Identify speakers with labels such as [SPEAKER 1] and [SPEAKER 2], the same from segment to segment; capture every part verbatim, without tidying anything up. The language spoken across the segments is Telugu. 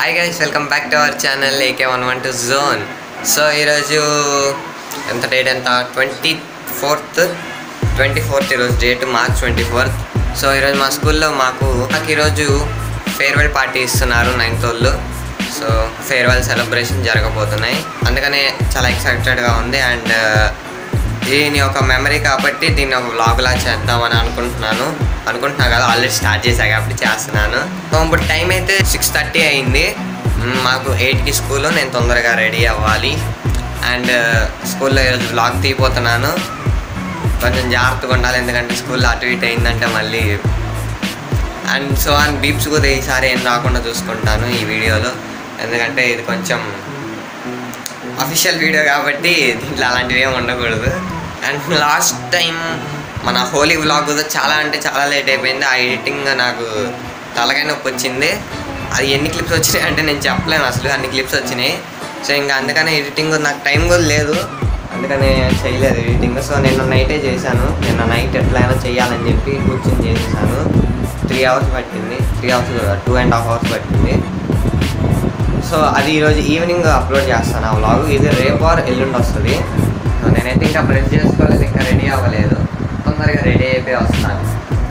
[SPEAKER 1] Hi guys, welcome back to our channel AK one one two zone. So ఈరోజు ఎంత డేట్ ఎంత ట్వంటీ ఫోర్త్ ట్వంటీ ఫోర్త్ ఈరోజు date March twenty fourth. So ఈరోజు మా స్కూల్లో మాకు నాకు ఈరోజు ఫేర్వెల్ పార్టీ ఇస్తున్నారు నైన్త్ వాళ్ళు. సో ఫేర్వెల్ సెలబ్రేషన్ జరగబోతున్నాయి, అందుకనే చాలా ఎక్సైటెడ్గా ఉంది. అండ్ దీని ఒక మెమరీ కాబట్టి దీన్ని ఒక వ్లాగ్లా చేద్దామని అనుకుంటున్నాను అనుకుంటున్నా కదా ఆల్రెడీ స్టార్ట్ చేశాను కాబట్టి చేస్తున్నాను. సో ఇప్పుడు టైం అయితే సిక్స్ థర్టీ అయింది. మాకు ఎయిట్కి స్కూల్, నేను తొందరగా రెడీ అవ్వాలి. అండ్ స్కూల్లో ఈరోజు వ్లాగ్ తీయబోతున్నాను. కొంచెం జాగ్రత్తగా ఉండాలి, ఎందుకంటే స్కూల్లో అటు ఇటు అయిందంటే మళ్ళీ అండ్ సో అండ్ బీప్స్ కూడా ఈసారి ఏం రాకుండా చూసుకుంటాను ఈ వీడియోలో, ఎందుకంటే ఇది కొంచెం అఫీషియల్ వీడియో కాబట్టి దీంట్లో అలాంటివి ఏమి ఉండకూడదు. అండ్ లాస్ట్ టైం మన హోలీ వ్లాగ్ కూడా చాలా అంటే చాలా లేట్ అయిపోయింది. ఆ ఎడిటింగ్ నాకు తలకాయ నొప్పి వచ్చింది. అది ఎన్ని క్లిప్స్ వచ్చినాయి అంటే నేను చెప్పలేను, అసలు అన్ని క్లిప్స్ వచ్చినాయి. సో ఇంకా అందుకనే ఎడిటింగ్ నాకు టైం కూడా లేదు, అందుకనే చేయలేదు ఎడిటింగ్. సో నేను నైటే చేశాను, నిన్న నైట్ ఎట్లయినా చేయాలని చెప్పి కూర్చొని చేసేసాను. త్రీ అవర్స్ పట్టింది, three hours two and half hours పట్టింది. సో అది ఈరోజు ఈవినింగ్ అప్లోడ్ చేస్తాను ఆ వ్లాగ్. ఇది రేపు ఆర్ ఎల్లుండి వస్తుంది. సో నేనైతే ఇంకా బ్రష్ చేసుకోలేదు, ఇంకా రెడీ అవ్వలేదు, తొందరగా రెడీ అయిపోయి వస్తాను.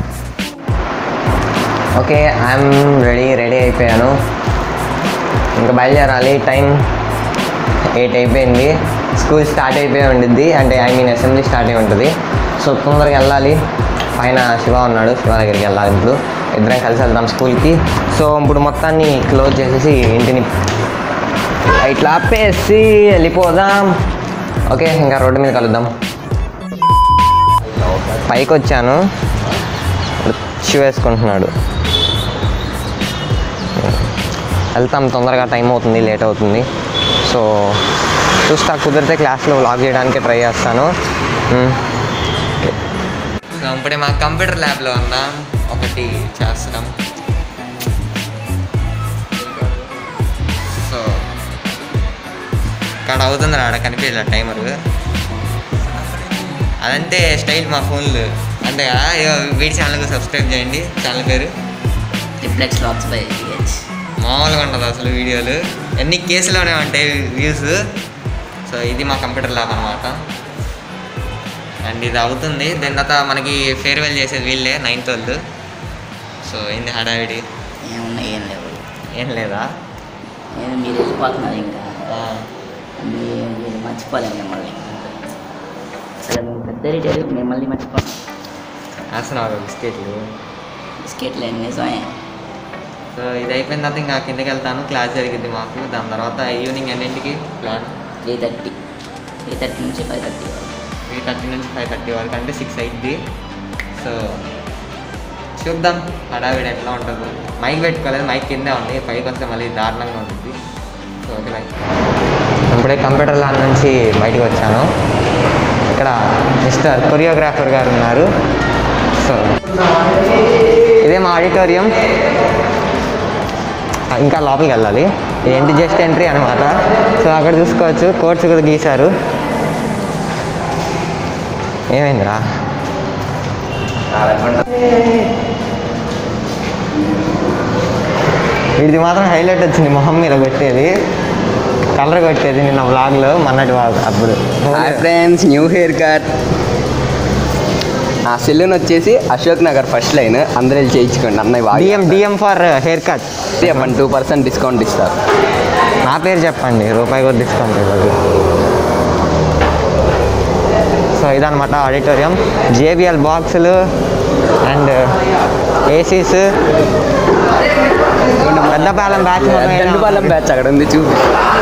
[SPEAKER 1] ఓకే, ఐఎమ్ రెడీ రెడీ అయిపోయాను, ఇంకా బయలుదేరాలి. టైం ఎయిట్ అయిపోయింది, స్కూల్ స్టార్ట్ అయిపోయి ఉండిద్ది, అంటే ఐ మీన్ అసెంబ్లీ స్టార్ట్ అయి ఉంటుంది. సో తొందరగా వెళ్ళాలి. పైన శివ ఉన్నాడు, శివ దగ్గరికి వెళ్ళాలి. ఇప్పుడు ఇద్దరం కలిసి వెళ్దాం స్కూల్కి. సో ఇప్పుడు మొత్తాన్ని క్లోజ్ చేసేసి ఇంటిని ఇట్లా ఆపేసి వెళ్ళిపోదాం. ఓకే, ఇంకా రోడ్డు మీద కలుద్దాం. పైకి వచ్చాను, షూ వేసుకుంటున్నాడు. వెళ్తాం, తొందరగా టైం అవుతుంది, లేట్ అవుతుంది. సో చూస్తా, కుదిరితే క్లాస్లో వ్లాగ్ చేయడానికి ట్రై చేస్తాను. ఇప్పుడే మా కంప్యూటర్ ల్యాబ్లో ఉన్నాం, ఒకటి చేస్తున్నాం. సో ఇక్కడ అవుతుంది ఆడ కనిపించలే టైమర్, అదంతే స్టైల్ మా ఫోన్లు అంతే కదా. వీడి ఛానల్కి సబ్స్క్రైబ్ చేయండి, ఛానల్ పేరు
[SPEAKER 2] రిఫ్లెక్స్ వ్లాగ్స్ బై విహెచ్.
[SPEAKER 1] మామూలుగా ఉంటుంది అసలు, వీడియోలు ఎన్ని కేసులోనే ఉంటాయి వ్యూస్. సో ఇది మా కంప్యూటర్ ల్యాబ్ అనమాట. అండ్ ఇది అవుతుంది, దాని తర్వాత మనకి ఫేర్వెల్ చేసేది వీళ్ళే నైన్త్ వాళ్ళు. సో ఏంది హడావిడి?
[SPEAKER 2] ఏమున్నాయి, ఏం లేవు.
[SPEAKER 1] ఏం లేదా?
[SPEAKER 2] నేను మీరు వెళ్ళిపోతున్నారు, ఇంకా మీరు మర్చిపోలేము మిమ్మల్ని. అసలు మేము పెద్ద రీటైల్ మిమ్మల్ని మర్చిపోతాం.
[SPEAKER 1] వేస్తున్నావు బిస్కెట్లు
[SPEAKER 2] బిస్కెట్లు అండి, నిజమే.
[SPEAKER 1] సో ఇది అయిపోయిన తర్వాత ఇంకా కిందకి వెళ్తాను, క్లాస్ జరిగింది మాకు. దాని తర్వాత ఈవినింగ్ ఎన్నింటికి plan?
[SPEAKER 2] Three thirty three thirty నుంచి ఫైవ్ థర్టీ వరకు.
[SPEAKER 1] త్రీ థర్టీ నుంచి ఫైవ్ థర్టీ వరకు అంటే సిక్స్ అయింది. సో చూద్దాం హడావిడి ఎట్లా ఉంటుందో. మైక్ పెట్టుకోలేదు, మైక్ కిందే ఉంది, పైకి వస్తే మళ్ళీ దారుణంగా ఉంటుంది. So okay mike. ఇప్పుడే కంప్యూటర్ ల్యాబ్ నుంచి బయటకు వచ్చాను. ఇక్కడ మిస్టర్ కొరియోగ్రాఫర్ గారు ఉన్నారు. సో ఇదే మా ఆడిటోరియం, ఇంకా లోపలికి వెళ్ళాలి. ఏంటి జస్ట్ ఎంట్రీ అనమాట. సో అక్కడ చూసుకోవచ్చు, కోర్ట్స్ కూడా గీశారు. ఏమైందిరా? వీడిది మాత్రం హైలైట్ వచ్చింది, మొహం మీద కొట్టేది, కలర్ కొట్టేది నిన్న వ్లాగ్లో, మొన్నటి వ్లాగ్ అప్పుడు.
[SPEAKER 3] Hi friends, new haircut. ఆ సెలూన్ వచ్చేసి అశోక్ నగర్ ఫస్ట్ లైన్, అందరూ వెళ్ళి చేయించుకోండి. అన్నయ్య బాగా
[SPEAKER 1] DM DM for haircut
[SPEAKER 3] చెప్పండి, టూ పర్సెంట్ డిస్కౌంట్ ఇస్తారు.
[SPEAKER 1] నా పేరు చెప్పండి, రూపాయి కూడా డిస్కౌంట్ ఇవ్వదు. సో ఇదనమాట ఆడిటోరియం. జేబిఎల్ బాక్సులు and ACs, Peddapalem batch,
[SPEAKER 3] Peddapalem batch అక్కడ ఉంది చూపి.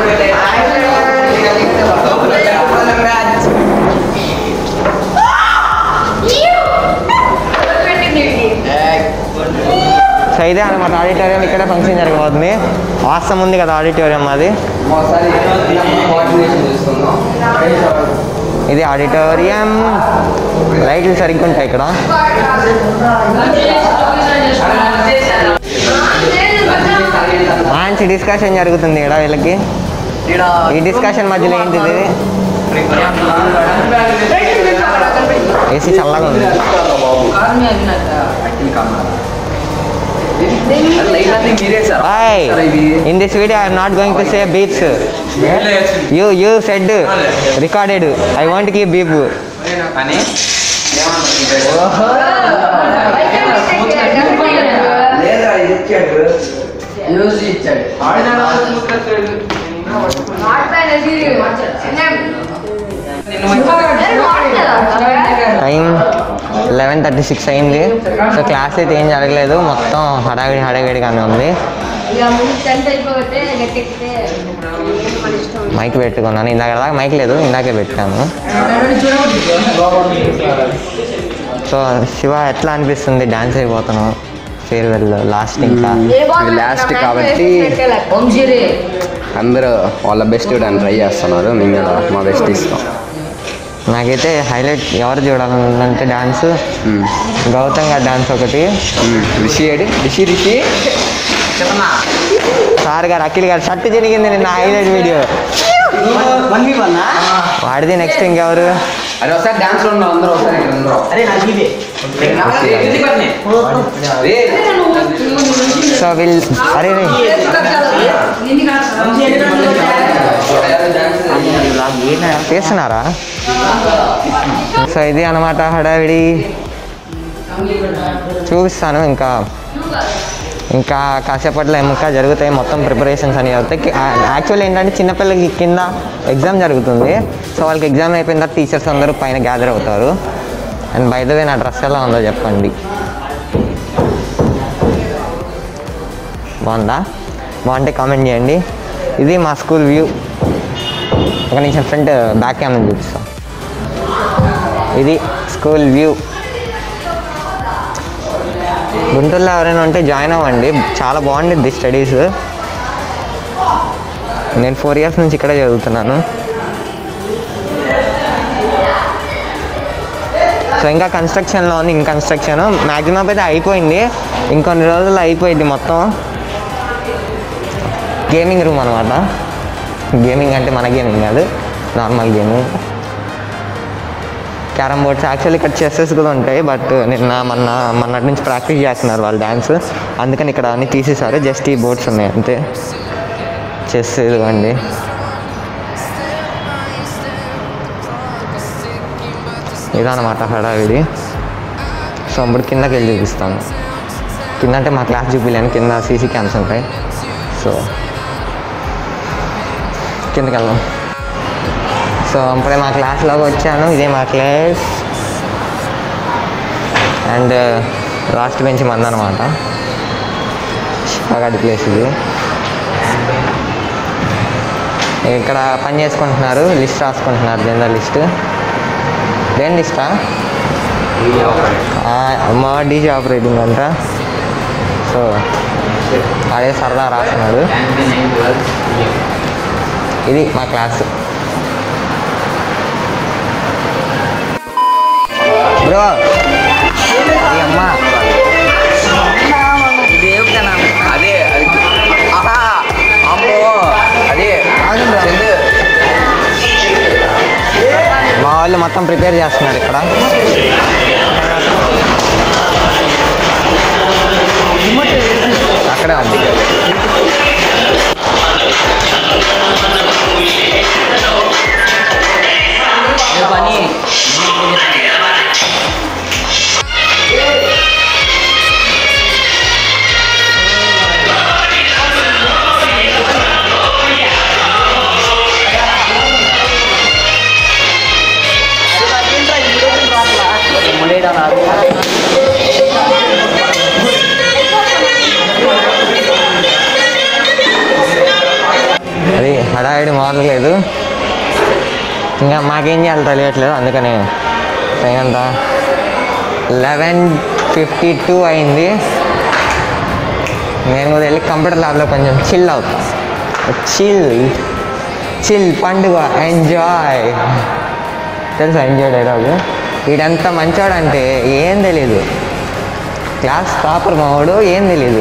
[SPEAKER 1] సో ఇదే అనమాట ఆడిటోరియం, ఇక్కడే ఫంక్షన్ జరగబోతుంది. వాస్తవం ఉంది కదా ఆడిటోరియం అది. ఇది ఆడిటోరియం, లైట్లు సరిగ్గా ఉంటాయి ఇక్కడ. మంచి డిస్కషన్ జరుగుతుంది ఇక్కడ వీళ్ళకి. ఈ డిస్కషన్ మధ్యలో ఏంటిది? ఏసీ చల్లగా ఉంది. Hi. In this video, I am not going to say beeps. You you said recorded. I want to keep beep. Time eleven thirty six అయింది. సో క్లాస్ అయితే ఏం జరగలేదు, మొత్తం హడావిడి హడావిడిగానే ఉంది. మైక్ పెట్టుకున్నాను, ఇందాక మైక్ లేదు, ఇందాకే పెట్టాను. సో శివ ఎట్లా అనిపిస్తుంది డాన్స్ అయిపోతున్నావు ఫేర్వెల్ లాస్ట్? ఇంకా
[SPEAKER 3] లాస్ట్ కాబట్టి అందరూ వాళ్ళ బెస్ట్ ఇవ్వడానికి ట్రై చేస్తున్నారు, మేము కూడా మా బెస్ట్ ఇస్తాం.
[SPEAKER 1] నాకైతే హైలైట్ ఎవరు చూడాలంటే డాన్స్ గౌతమ్ గారి డాన్స్ ఒకటి,
[SPEAKER 3] రిషి ఏడి రిషి రిషి
[SPEAKER 1] సార్ గారు అఖిల్ గారు షర్ట్ జరిగింది నిన్న హైలైట్ వీడియో వాడిది. నెక్స్ట్ ఇంకెవరు?
[SPEAKER 3] అరే ఒకసారి డాన్స్ లో ఉన్నాం అందరూ ఒకసారి.
[SPEAKER 1] సో వీళ్ళు అరే చేస్తున్నారా? సో ఇది అన్నమాట హడావిడి. చూపిస్తాను ఇంకా ఇంకా కాసేపట్లో ఇంకా జరుగుతాయి, మొత్తం ప్రిపరేషన్స్ అని జరుగుతాయి. యాక్చువల్లీ ఏంటంటే చిన్నపిల్లలకి కింద ఎగ్జామ్ జరుగుతుంది. సో వాళ్ళకి ఎగ్జామ్ అయిపోయిన తర్వాత టీచర్స్ అందరూ పైన గ్యాదర్ అవుతారు. అండ్ బై ద వే నా డ్రెస్ ఎలా ఉందో చెప్పండి, బాగుందా? బాగుంటే కామెంట్ చేయండి. ఇది మా స్కూల్ వ్యూ. ఒక నిమిషం ఫ్రంట్ బ్యాక్ క్యామ్ నుంచి చూపిస్తాం. ఇది స్కూల్ వ్యూ. గుంటూరులో ఎవరైనా ఉంటే జాయిన్ అవ్వండి, చాలా బాగుంటుంది స్టడీస్. నేను ఫోర్ ఇయర్స్ నుంచి ఇక్కడే చదువుతున్నాను. సో ఇంకా కన్స్ట్రక్షన్లో ఉంది, ఇంకా కన్స్ట్రక్షన్ మ్యాక్సిమం అయితే అయిపోయింది, ఇంకొన్ని రోజుల్లో అయిపోయింది మొత్తం. గేమింగ్ రూమ్ అనమాట. గేమింగ్ అంటే మన గేమింగ్ కాదు, normal gaming. Carrom boards, actually ఇక్కడ చెస్సెస్ కూడా ఉంటాయి, బట్ నిన్న మొన్న మొన్నటి నుంచి ప్రాక్టీస్ చేస్తున్నారు వాళ్ళు డ్యాన్స్, అందుకని ఇక్కడ అన్నీ తీసేశారు. జస్ట్ ఈ బోర్డ్స్ ఉన్నాయి అంతే. చెస్ ఇదిగోండి. ఇదన్నమాట హడావిడి. సో ఇప్పుడు కిందకి వెళ్ళి చూపిస్తాను. కింద అంటే మా క్లాస్ చూపించలేను, కింద సీసీ క్యామ్స్ ఉంటాయి. సో కిందకి వెళ్దాం. సో ఇప్పుడే మా క్లాస్లోకి వచ్చాను. ఇదే మా క్లాస్ అండ్ లాస్ట్ బెంచ్ మందనమాట. గడి ప్లేస్ ఇది. ఇక్కడ పని చేసుకుంటున్నారు, లిస్ట్ రాసుకుంటున్నారు, జనరల్ లిస్ట్. దేని లిస్టా? మా డీజీ ఆపరేటింగ్ అంట. సో అదే సరదా రాస్తున్నాడు. ఇది మా క్లాస్. బ్రో అమ్మా
[SPEAKER 3] అదే అమ్మో అదే
[SPEAKER 1] మా వాళ్ళు మొత్తం ప్రిపేర్ చేస్తున్నారు ఇక్కడ. అక్కడే ఉంది. అది హడావిడి మామూలు లేదు. ఇంకా మాకేం చేయాలి తెలియట్లేదు, అందుకని టైం అంతా లెవెన్ ఫిఫ్టీ టూ అయింది. నేను కూడా వెళ్ళి కంప్యూటర్ ల్యాబ్లో కొంచెం చిల్ అవుతా. చిల్ చిల్ పండుగ ఎంజాయ్. తెలుసా ఎంజాయ్ డైలాగ్? వీడంతా మంచోడంటే ఏం తెలీదు, క్లాస్ టాపర్ మావాడు, ఏం తెలీదు.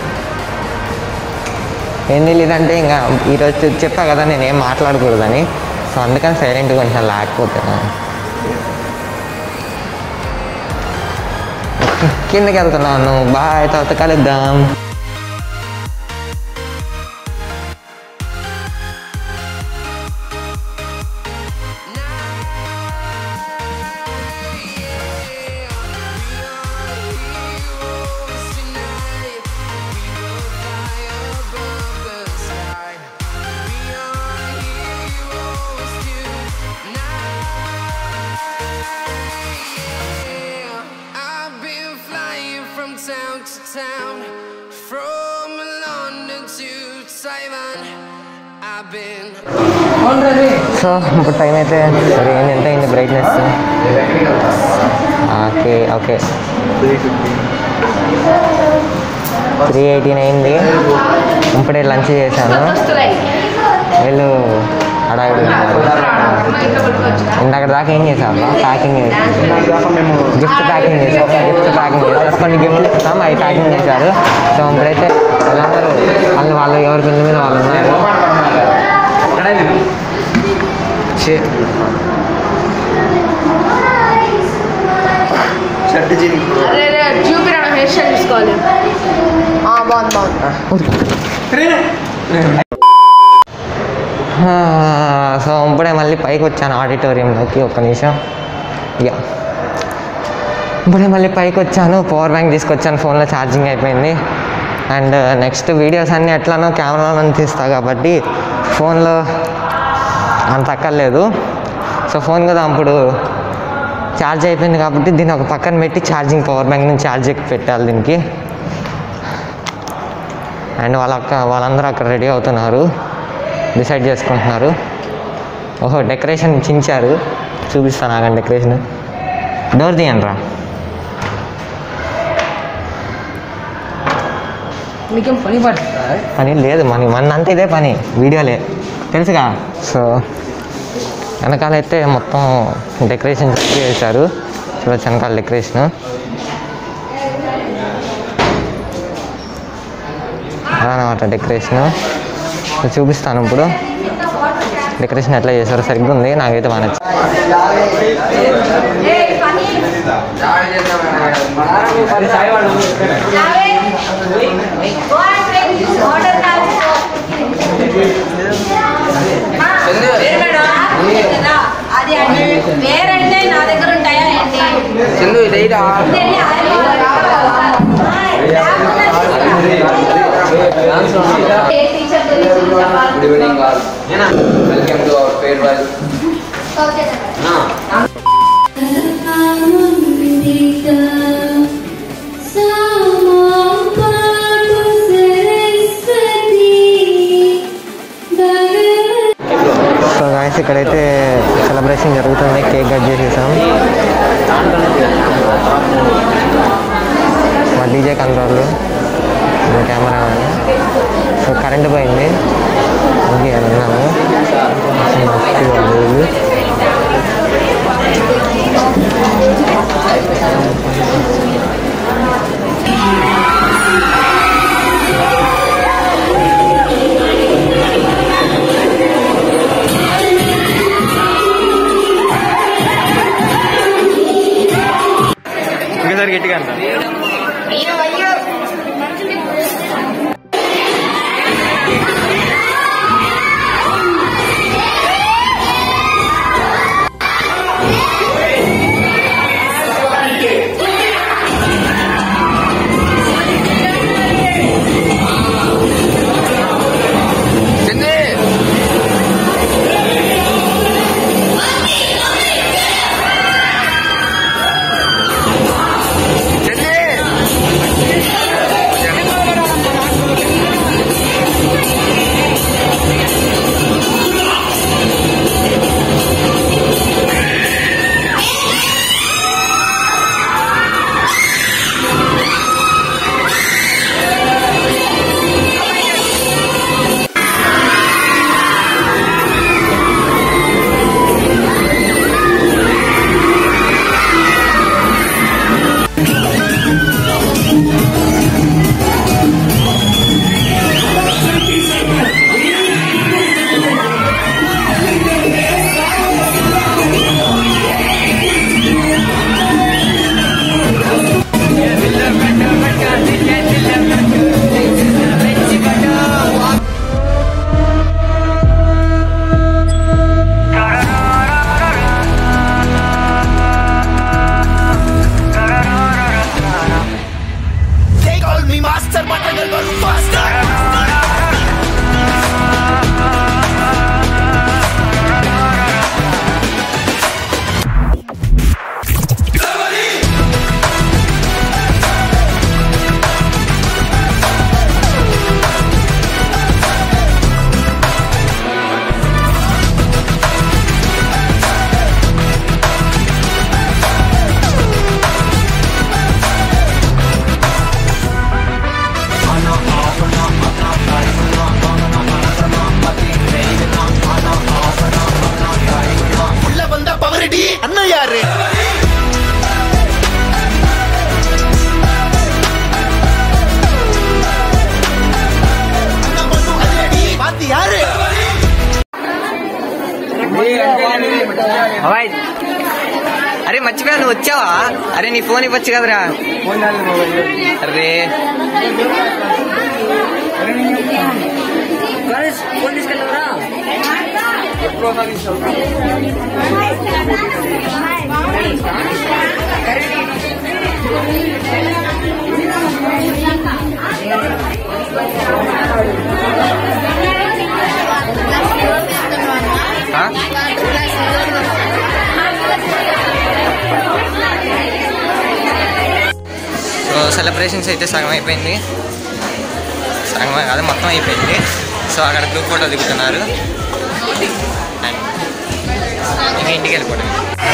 [SPEAKER 1] ఏం తెలీదు అంటే ఇంకా ఈరోజు చెప్పా కదా నేనేం మాట్లాడకూడదని. సో అందుకని సైలెంట్గా కొంచెం లేకపోతున్నాను. ఒక్క కిందకి వెళ్తున్నాను. బాయ్, తర్వాత కలుద్దాం.
[SPEAKER 4] Town to town, from London to Taiwan, I've been.
[SPEAKER 1] So ఇప్పుడు టైం అయితే సరే ఎంత అయింది brightness? Okay okay three eighteen అయింది. ఇప్పుడే లంచ్ చేశాను. వీళ్ళు హడావిడి ఇందాక దాకా ఏం చేసాం? ప్యాకింగ్ చేసాం, గిఫ్ట్ ప్యాకింగ్ చేసాం గిఫ్ట్ ప్యాకింగ్ చేసాం కొన్ని గిఫ్ట్లు ఇస్తాం, అవి ప్యాకింగ్ చేశారు. సో ఇప్పుడైతే వాళ్ళందరూ వాళ్ళు వాళ్ళు ఎవరి పిల్లల మీద వాళ్ళు ఉన్నారు.
[SPEAKER 5] చూపిరా హెయిర్ స్టైల్ తీసుకోవాలి. బాగుంది బాగుంది.
[SPEAKER 1] సో ఇప్పుడే మళ్ళీ పైకి వచ్చాను ఆడిటోరియంలోకి. ఒక్క నిమిషం. ఇక ఇప్పుడే మళ్ళీ పైకి వచ్చాను. పవర్ బ్యాంక్ తీసుకొచ్చాను, ఫోన్లో ఛార్జింగ్ అయిపోయింది. అండ్ నెక్స్ట్ వీడియోస్ అన్నీ ఎట్లానో కెమెరాలో తీస్తా కాబట్టి ఫోన్లో అంత అక్కర్లేదు. సో ఫోన్ కదా అప్పుడు ఛార్జ్ అయిపోయింది కాబట్టి దీన్ని ఒక పక్కన పెట్టి ఛార్జింగ్ పవర్ బ్యాంక్ నుంచి ఛార్జ్ పెట్టాలి దీనికి. అండ్ వాళ్ళ అక్క వాళ్ళందరూ అక్కడ రెడీ అవుతున్నారు, డిసైడ్ చేసుకుంటున్నారు. ఓహో డెకరేషన్ చించారు, చూపిస్తాను ఆగండి డెకరేషన్. డోర్ తీయండి రా.
[SPEAKER 5] మీకేం పని పడుతుందా?
[SPEAKER 1] పని లేదు, మన మన అంతా ఇదే పని, వీడియోలే తెలుసుగా. సో వెనకాలైతే మొత్తం డెకరేషన్ చేశారు. చూడొచ్చు వెనకాల డెకరేషన్. అదనమాట డెకరేషను. చూపిస్తాను ఇప్పుడు డెకరేషన్ ఎట్లా చేశారో. సరిగ్గా ఉంది, నాకైతే బాగా నచ్చింది.
[SPEAKER 5] వేరంటే నా దగ్గర ఉంటాయా ఏంటి?
[SPEAKER 3] Good evening all. Welcome to our farewell.
[SPEAKER 1] So guys ఇక్కడైతే సెలబ్రేషన్ జరుగుతుంది. కేక్ కట్ చేసేసాం. మా DJ control, camera. So current పోయింది, అందుకే ఉన్నాము. ఇంకోసారి గట్టిగా అంట. అబ్బాయి అరే మర్చిపోయా నువ్వు వచ్చావా? అరే నీ ఫోన్ ఇవ్వచ్చు కదరా. అరే
[SPEAKER 2] ఫోన్ తీసుకెళ్ళవరా?
[SPEAKER 1] సో సెలబ్రేషన్స్ అయితే సగం అయిపోయింది, సగం కాదు మొత్తం అయిపోయింది. సో అక్కడ గ్రూప్ ఫోటో దిగుతున్నారు. ఇంకా ఇంటికి వెళ్ళిపోవడం.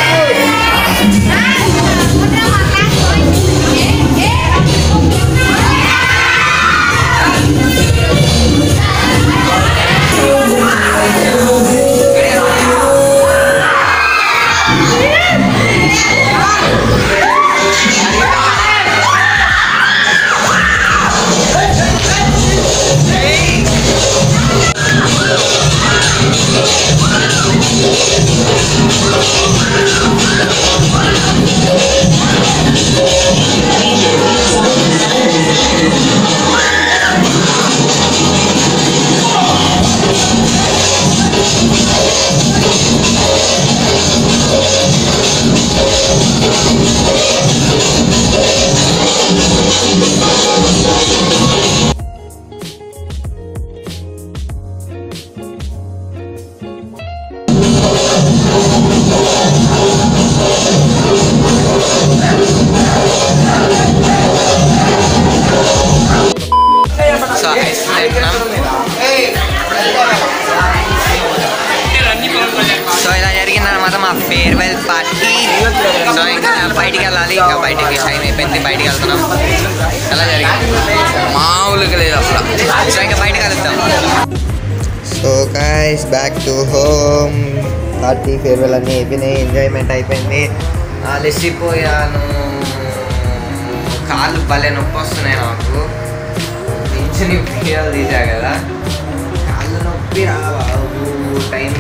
[SPEAKER 1] సో ఇలా జరిగిందనమాట మా ఫేర్వెల్ పార్టీ. సో ఇంకా బయటికి వెళ్ళాలి, ఇంకా బయటికి టైం అయిపోయింది, బయటికి వెళ్తున్నాం. ఎలా జరిగింది? మామూలుగా లేదు అసలు. సో ఇంకా బయటకు వెళ్తాం. So guys back to home. Party farewell అన్నీ అయిపోయినాయి, ఎంజాయ్మెంట్ అయిపోయింది. అలసిపోయాను, కాళ్ళు భలే నొప్పి వస్తున్నాయి నాకు. నించుని వీడియోలు తీసా కదా, కాళ్ళు నొప్పి రా బాబు. టైం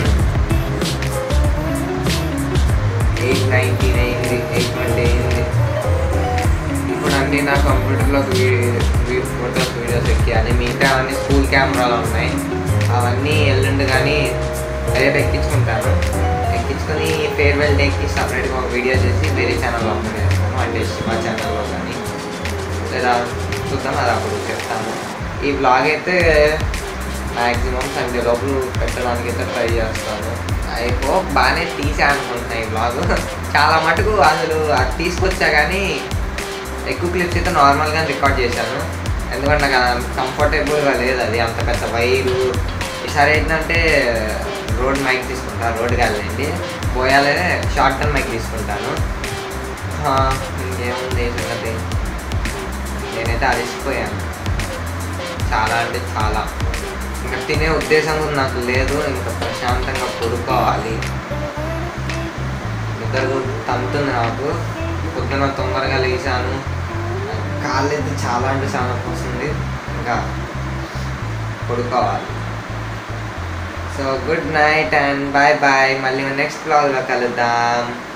[SPEAKER 1] ఎయిట్ నైన్టీన్ అయింది, ఎయిట్ ట్వంటీ అయింది. ఇప్పుడు అన్నీ నా కంప్యూటర్లో ఫోటోస్ వీడియోస్ ఎక్కియాలి. మిగతా అవన్నీ స్కూల్ కెమెరాలు ఉన్నాయి, అవన్నీ ఎల్లుండి కానీ రేపు ఎక్కించుకుంటాను. ఎక్కించుకొని ఫేర్వెల్ డేకి సపరేట్గా ఒక వీడియో చేసి వేరే ఛానల్లో అప్లోడ్ చేస్తాను, అంటే మా ఛానల్లో కానీ లేదా చూద్దాం, అది అప్పుడు చెప్తాను. ఈ బ్లాగ్ అయితే మ్యాక్సిమం సండే లోపల పెట్టడానికి అయితే ట్రై చేస్తాను. ఐ హోప్ బాగానే తీసా అనుకుంటున్నాను ఈ బ్లాగ్. చాలా మటుకు అసలు అది తీసుకొచ్చా కానీ ఎక్కువ క్లిప్స్ అయితే నార్మల్గా రికార్డ్ చేశాను, ఎందుకంటే నాకు కంఫర్టబుల్గా లేదు అది, అంత పెద్ద వైరు. ఈసారి ఏంటంటే రోడ్ మైక్ తీసుకుంటాను, రోడ్డుకి వెళ్ళండి పోయాలే షార్ట్ టర్మ్ మైక్ తీసుకుంటాను. ఇంకేముంది సంగతి, నేనైతే అలసిపోయాను చాలా అంటే చాలా. ఇంకా తినే ఉద్దేశం కూడా నాకు లేదు, ఇంకా ప్రశాంతంగా పడుకోవాలి. నిద్ర కూడా తంతుంది నాకు. పొద్దున తొందరగా లేచాను, కాళ్ళు అయితే చాలా అంటే చాలా వస్తుంది, ఇంకా పడుకోవాలి. So good night and bye bye. మళ్ళీ నెక్స్ట్ బ్లాగ్లో కలుద్దాం.